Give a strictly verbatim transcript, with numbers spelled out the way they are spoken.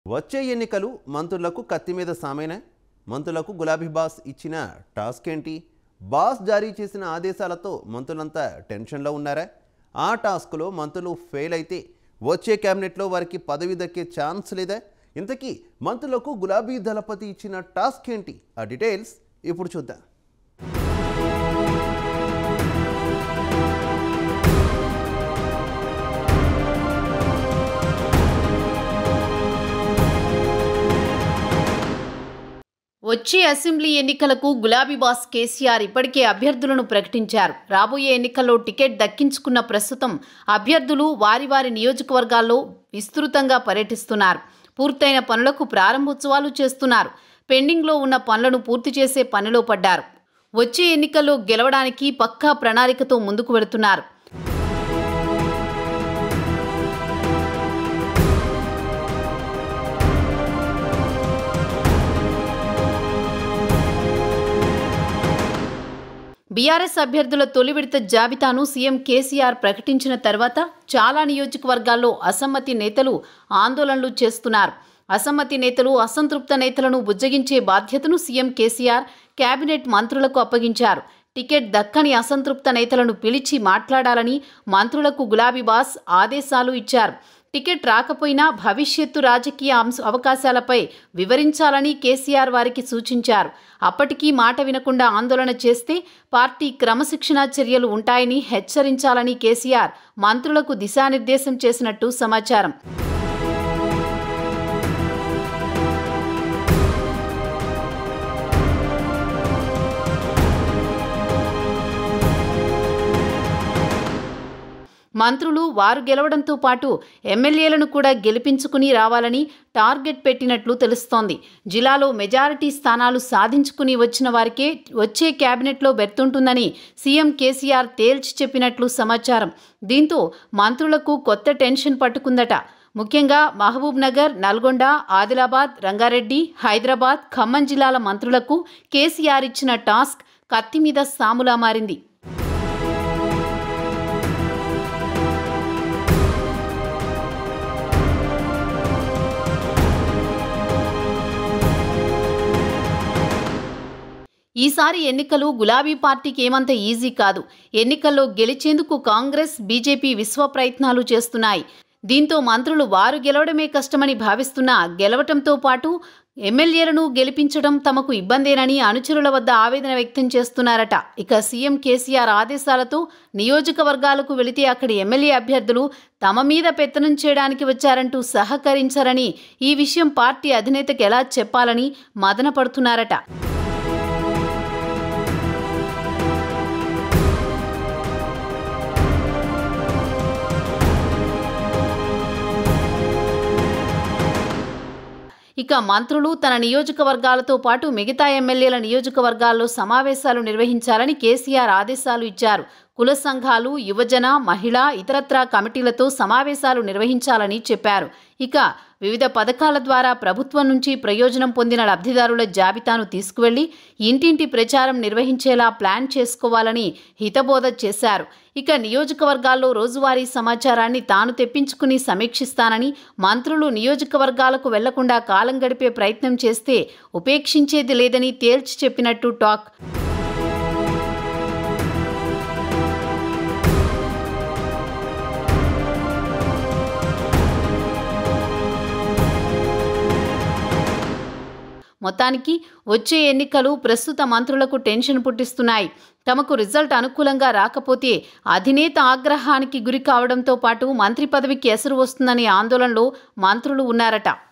వచ్చే ఎన్నికలు మంత్రులకు కత్తి మీద సామేనా? మంత్రులకు గులాబీ బాస్ ఇచ్చిన టాస్క్ ఏంటి? బాస్ జారీ చేసిన ఆదేశాలతో మంత్రులంతా టెన్షన్లో ఉన్నారా? ఆ టాస్క్లో మంత్రులు ఫెయిల్ అయితే వచ్చే క్యాబినెట్లో వారికి పదవి దక్కే ఛాన్స్ లేదా? ఇంతకీ మంత్రులకు గులాబీ దళపతి ఇచ్చిన టాస్క్ ఏంటి? ఆ డీటెయిల్స్ ఇప్పుడు చూద్దాం. వచ్చే అసెంబ్లీ ఎన్నికలకు గులాబీ బాస్ కేసీఆర్ ఇప్పటికే అభ్యర్థులను ప్రకటించారు. రాబోయే ఎన్నికల్లో టికెట్ దక్కించుకున్న ప్రస్తుతం అభ్యర్థులు వారి వారి నియోజకవర్గాల్లో విస్తృతంగా పర్యటిస్తున్నారు. పూర్తయిన పనులకు ప్రారంభోత్సవాలు చేస్తున్నారు. పెండింగ్లో ఉన్న పనులను పూర్తి చేసే పనిలో పడ్డారు. వచ్చే ఎన్నికల్లో గెలవడానికి పక్కా ప్రణాళికతో ముందుకు వెళుతున్నారు. బీఆర్ఎస్ అభ్యర్థుల తొలి విడత జాబితాను సీఎం కేసీఆర్ ప్రకటించిన తర్వాత చాలా నియోజకవర్గాల్లో అసమ్మతి నేతలు ఆందోళనలు చేస్తున్నారు. అసమ్మతి నేతలు అసంతృప్త నేతలను బుజ్జగించే బాధ్యతను సీఎం కేసీఆర్ కేబినెట్ మంత్రులకు అప్పగించారు. టికెట్ దక్కని అసంతృప్త నేతలను పిలిచి మాట్లాడాలని మంత్రులకు గులాబీ బాస్ ఆదేశాలు ఇచ్చారు. టికెట్ రాకపోయినా భవిష్యత్తు రాజకీయ అంశ అవకాశాలపై వివరించాలని కేసీఆర్ వారికి సూచించారు. అప్పటికీ మాట వినకుండా ఆందోళన చేస్తే పార్టీ క్రమశిక్షణా చర్యలు ఉంటాయని హెచ్చరించాలని కేసీఆర్ మంత్రులకు దిశానిర్దేశం చేసినట్టు సమాచారం. మంత్రులు వారు గెలవడంతో పాటు ఎమ్మెల్యేలను కూడా గెలిపించుకుని రావాలని టార్గెట్ పెట్టినట్లు తెలుస్తోంది. జిల్లాలో మెజారిటీ స్థానాలు సాధించుకుని వచ్చిన వారికే వచ్చే క్యాబినెట్లో బెర్తుంటుందని సీఎం కేసీఆర్ తేల్చి చెప్పినట్లు సమాచారం. దీంతో మంత్రులకు కొత్త టెన్షన్ పట్టుకుందట. ముఖ్యంగా మహబూబ్ నగర్, నల్గొండ, ఆదిలాబాద్, రంగారెడ్డి, హైదరాబాద్, ఖమ్మం జిల్లాల మంత్రులకు కేసీఆర్ ఇచ్చిన టాస్క్ కత్తి మీద సాములా మారింది. ఈసారి ఎన్నికలు గులాబీ పార్టీకి ఏమంత ఈజీ కాదు. ఎన్నికల్లో గెలిచేందుకు కాంగ్రెస్, బీజేపీ విశ్వ ప్రయత్నాలు చేస్తున్నాయి. దీంతో మంత్రులు వారు గెలవడమే కష్టమని భావిస్తున్నా గెలవటంతో పాటు ఎమ్మెల్యేలను గెలిపించడం తమకు ఇబ్బందేనని అనుచరుల వద్ద ఆవేదన వ్యక్తం చేస్తున్నారట. ఇక సీఎం కేసీఆర్ ఆదేశాలతో నియోజకవర్గాలకు వెళితే అక్కడి ఎమ్మెల్యే అభ్యర్థులు తమ మీద పెత్తనం చేయడానికి వచ్చారంటూ సహకరించరని, ఈ విషయం పార్టీ అధినేతకు ఎలా చెప్పాలని మదన పడుతున్నారట. ఇక మంత్రులు తన నియోజకవర్గాలతో పాటు మిగతా ఎమ్మెల్యేల నియోజకవర్గాల్లో సమావేశాలు నిర్వహించాలని కేసీఆర్ ఆదేశాలు ఇచ్చారు. కుల సంఘాలు, యువజన, మహిళా, ఇతరత్రా కమిటీలతో సమావేశాలు నిర్వహించాలని చెప్పారు. ఇక వివిధ పథకాల ద్వారా ప్రభుత్వం నుంచి ప్రయోజనం పొందిన లబ్ధిదారుల జాబితాను తీసుకువెళ్లి ఇంటింటి ప్రచారం నిర్వహించేలా ప్లాన్ చేసుకోవాలని హితబోధ చేశారు. ఇక నియోజకవర్గాల్లో రోజువారీ సమాచారాన్ని తాను తెప్పించుకుని సమీక్షిస్తానని, మంత్రులు నియోజకవర్గాలకు వెళ్లకుండా కాలం గడిపే ప్రయత్నం చేస్తే ఉపేక్షించేది లేదని తేల్చి చెప్పినట్టు టాక్. మొత్తానికి వచ్చే ఎన్నికలు ప్రస్తుత మంత్రులకు టెన్షన్ పుట్టిస్తున్నాయి. తమకు రిజల్ట్ అనుకూలంగా రాకపోతే అధినేత ఆగ్రహానికి గురి కావడంతో పాటు మంత్రి పదవికి ఎసరు వస్తుందనే ఆందోళనలో మంత్రులు ఉన్నారట.